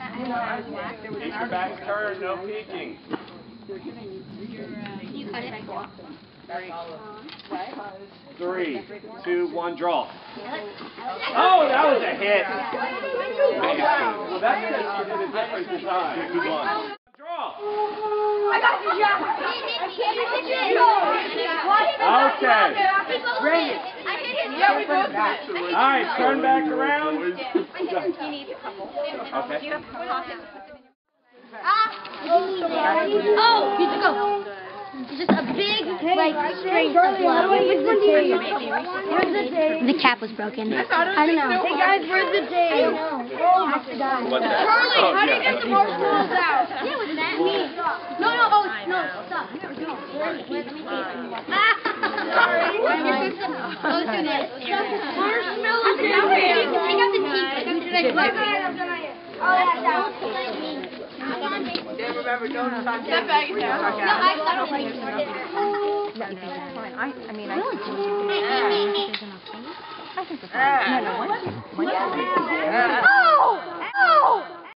Keep your back turned, no peeking. Three, two, one, draw. Oh, that was a hit. Well, that's because you did a different design. Good one. Draw. I got you, Jack. Okay. Great. Yeah, we both did. All right, turn back around. You need a couple. Okay. Do you have pockets? Oh, you should go. It's just a big, like, straight flow. The cap was broken. I don't know. Hey guys, where's the tape? What's that? Charlie, how do you get the marshmallows out? Yeah, was that me? No, stop. Sorry. Marshmallow. Take out the teeth. Remember, don't touch it. No, I don't like it. I mean, I think it's fine. No, Oh!